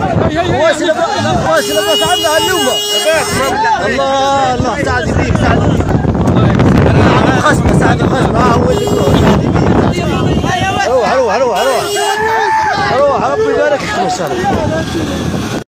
واش لبس عندها اليوم. الله الله سعدي بيك سعدي بيك. خصمه سعدي خصمه هو اللي يروح سعدي بيك. روح روح روح روح روح ربي يبارك فيك ان شاء الله.